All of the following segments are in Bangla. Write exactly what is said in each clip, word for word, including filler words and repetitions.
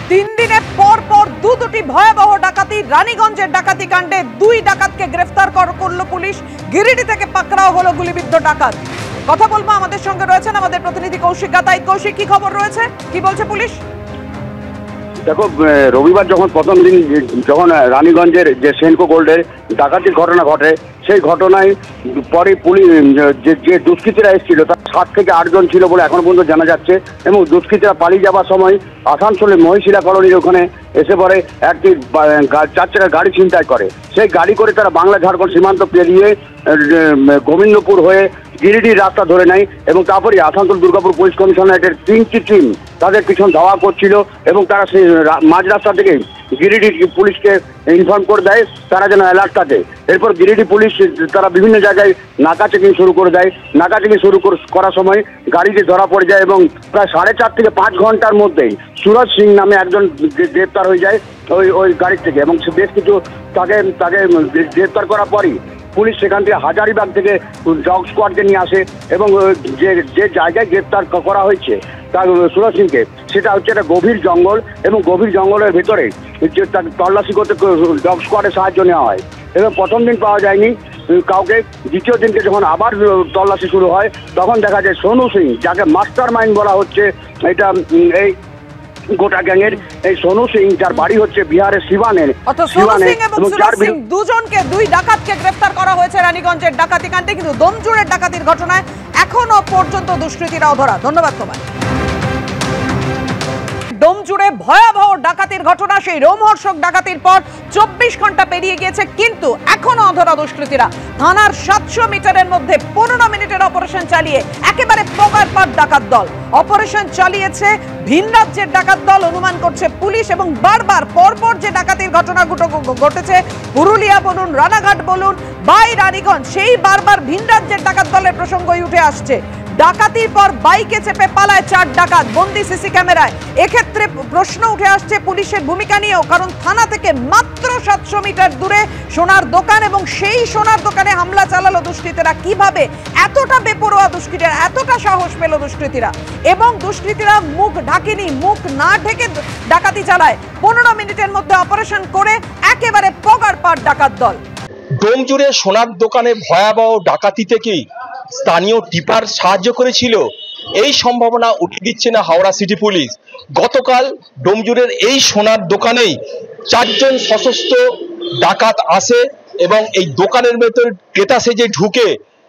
তিন দিনে পর পর দু দুটি ভয়াবহ ডাকাতি। রানীগঞ্জের ডাকাতি কাণ্ডে দুই ডাকাতকে গ্রেফতার করল পুলিশ। গিরিডি থেকে পাকড়াও হলো গুলিবিদ্ধ ডাকাত। কথা বলবো, আমাদের সঙ্গে রয়েছেন আমাদের প্রতিনিধি কৌশিক গাতাইত। কৌশিক, কি খবর রয়েছে, কি বলছে পুলিশ? দেখো, রবিবার যখন প্রথম দিন যখন রানীগঞ্জের যে সেনকো গোল্ডের ডাকাতির ঘটনা ঘটে, সেই ঘটনায় পরে পুলিশ যে দুষ্কৃতীরা এসেছিল তার সাত থেকে আটজন ছিল বলে এখন পর্যন্ত জানা যাচ্ছে। এবং দুষ্কৃতীরা পালিয়ে যাওয়ার সময় আসানসোলের মহিশিলা কলোনির ওখানে এসে পরে একটি চার চাকার গাড়ি ছিনতাই করে। সেই গাড়ি করে তারা বাংলা ঝাড়খণ্ড সীমান্ত পেরিয়ে গোবিন্দপুর হয়ে গিরিডির রাস্তা ধরে নেয় এবং তারপরে আসানসোল দুর্গাপুর পুলিশ কমিশনারেটের তিনটি টিম তাদের পিছন ধাওয়া করছিল এবং তারা সেই মাঝ রাস্তা থেকে গিরিডি পুলিশকে ইনফর্ম করে দেয় তারা যেন অ্যালার্ট থাকে। এরপর গিরিডি পুলিশ তারা বিভিন্ন জায়গায় নাকা চেকিং শুরু করে দেয়। নাকা চেকিং শুরু করার সময় গাড়িটি ধরা পড়ে যায় এবং প্রায় সাড়ে চার থেকে পাঁচ ঘন্টার মধ্যেই সুরজ সিং নামে একজন গ্রেপ্তার হয়ে যায় ওই ওই গাড়ির থেকে। এবং সে বেশ কিছু তাকে তাকে গ্রেপ্তার করার পরই পুলিশ সেখান থেকে হাজারিবাগ থেকে ডগ স্কোয়াডকে নিয়ে আসে এবং যে যে জায়গায় গ্রেপ্তার করা হয়েছে তার সুরজ সিংকে, সেটা হচ্ছে একটা গভীর জঙ্গল এবং গভীর জঙ্গলের ভেতরে যে তাকে তল্লাশি করতে ডগ স্কোয়াডের সাহায্য নেওয়া হয়। এবং প্রথম দিন পাওয়া যায়নি কাউকে, দ্বিতীয় দিনকে যখন আবার তল্লাশি শুরু হয় তখন দেখা যায় সোনু সিং, যাকে মাস্টার মাইন্ড বলা হচ্ছে এটা এই গোটা গ্যাংয়ের, এই সোনু সিং যার বাড়ি হচ্ছে বিহারের সিবানের দুজনকে দুই ডাকাতকে গ্রেফতার করা হয়েছে রানীগঞ্জের ডাকাতি কাণ্ডে। কিন্তু দমজুড়ের ডাকাতির ঘটনায় এখনো পর্যন্ত দুষ্কৃতীরা অধরা। ধন্যবাদ তোমায়। ডোমজুড়ে ভয়াবহ ডাকাতির ঘটনা, সেই রোমহর্ষক ডাকাতির পর চব্বিশ ঘন্টা পেরিয়ে গিয়েছে কিন্তু এখনো অধরা দুষ্কৃতীরা। থানার সাতশো মিটারের মধ্যে পনেরো মিনিটের অপারেশন চালিয়ে একেবারে পগারপাট ডাকাত দল অপারেশন চালিয়েছে ভিন রাজ্যের ডাকাত দল অনুমান করছে পুলিশ। এবং বারবার পরপর যে ডাকাতির ঘটনা ঘটেছে পুরুলিয়া বলুন, রানাঘাট বলুন, বাই রানীগঞ্জ, সেই বারবার ভিন রাজ্যের ডাকাত দলের প্রসঙ্গই উঠে আসছে। ডাকাতির পর বাইকে চেপে পালায় চার ডাকাত, বন্দি সিসি ক্যামেরায়। এক্ষেত্রে প্রশ্ন উঠে আসছে পুলিশের ভূমিকা নিয়েও, কারণ থানা থেকে মাত্র সাতশো মিটার দূরে সোনার দোকান এবং সেই সোনার দোকানে হামলা চালালো দুষ্কৃতীরা। কিভাবে এতটা বেপরোয়া দুষ্কৃতীরা, এতটা সাহস পেল দুষ্কৃতীরা? এবং দুষ্কৃতীরা মুখ ঢাকেনি, মুখ না ঢেকে ডাকাতি চালায়। পনেরো মিনিটের মধ্যে অপারেশন করে একেবারে পগারপাট ডাকাত দল। ডোমজুড়ে সোনার দোকানে ভয়াবহ ডাকাতি থেকেই স্থানীয় টিপার সাহায্য করেছিল, এই সম্ভাবনা উঠিয়ে দিচ্ছে না হাওড়া সিটি পুলিশ। গতকাল ডোমজুড়ের এই সোনার দোকানেই চারজন সশস্ত্র ডাকাত আসে এবং এই দোকানের ভেতর ক্রেতা সেজে ঢুকে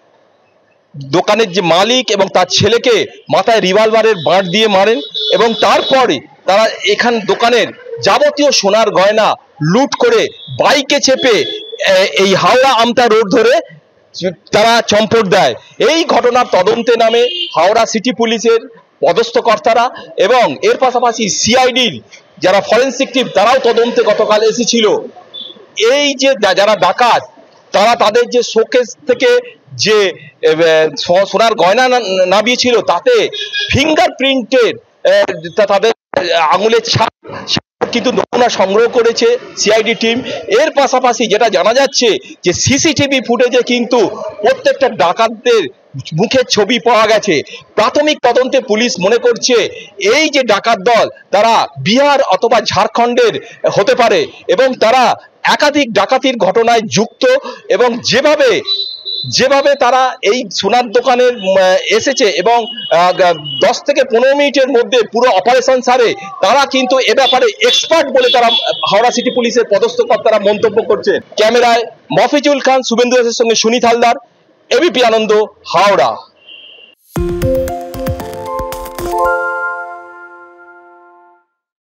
দোকানের যে মালিক এবং তার ছেলেকে মাথায় রিভলভারের বাঁট দিয়ে মারেন এবং তারপরে তারা এখান দোকানের যাবতীয় সোনার গয়না লুট করে বাইকে চেপে এই হাওড়া আমতা রোড ধরে তারা চম্পট দেয়। এই ঘটনার তদন্তে নামে হাওড়া সিটি পুলিশের পদস্থ কর্তারা এবং এর পাশাপাশি সিআইডির যারা ফরেন্সিক টিম তারাও তদন্তে গতকাল এসেছিল। এই যে যারা ডাকাত তারা তাদের যে শোকেস থেকে যে সোনার গয়না নামিয়েছিল তাতে ফিঙ্গারপ্রিন্টের তাদের আঙুলের ছাপ কিন্তু নমুনা সংগ্রহ করেছে সিআইডি টিম। এর পাশাপাশি যেটা জানা যাচ্ছে যে সিসিটিভি ফুটেজে কিন্তু প্রত্যেকটা ডাকাতদের মুখের ছবি পাওয়া গেছে। প্রাথমিক তদন্তে পুলিশ মনে করছে এই যে ডাকাত দল তারা বিহার অথবা ঝাড়খণ্ডের হতে পারে এবং তারা একাধিক ডাকাতির ঘটনায় যুক্ত এবং যেভাবে যেভাবে তারা এই সোনার দোকানে এসেছে এবং দশ থেকে পনেরো মিনিটের মধ্যে পুরো অপারেশন সারে, তারা কিন্তু এ ব্যাপারে এক্সপার্ট বলে তারা হাওড়া সিটি পুলিশের পদস্থ কর্তারা মন্তব্য করছে। ক্যামেরায় মফিজুল খান, শুভেন্দু দাসের সঙ্গে সুনীত হালদার, এবিপি আনন্দ, হাওড়া।